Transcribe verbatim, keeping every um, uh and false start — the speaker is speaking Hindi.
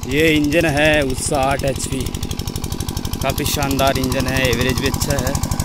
ये इंजन है उसका आठ एच पी, काफ़ी शानदार इंजन है, एवरेज भी अच्छा है।